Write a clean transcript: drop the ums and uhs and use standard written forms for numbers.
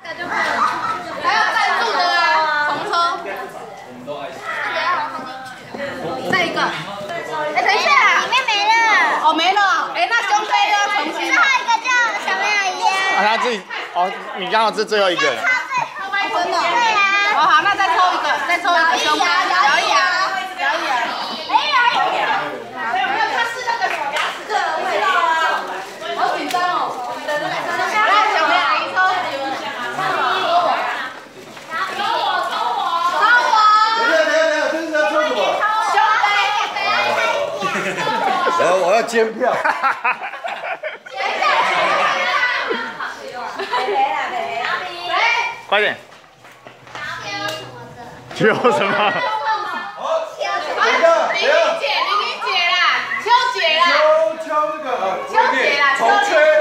还有赞助的啊，重抽。再一个。哎，等一下，里面没了。哦，没了。哎，那胸杯要重新。最后一个就小朋友一样。 啊，他自己哦，你刚好是最后一个。真的。 对啊。哦，好，那再抽一个，再抽一个胸杯，摇一摇，摇一摇。哎，摇一摇。没有没有，他是那个什么牙齿的味道啊。好紧张哦。好了，小朋友阿姨抽。 我要监票。 快点。秋什么？ 玲玲姐啦，秋姐啦， 秋那个秋姐啦，秋缺。